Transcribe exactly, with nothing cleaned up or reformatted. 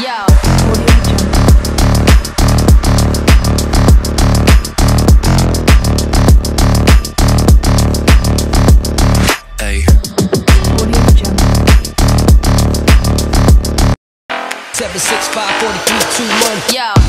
Yo. Hey. Seven six five four three two one. Yo.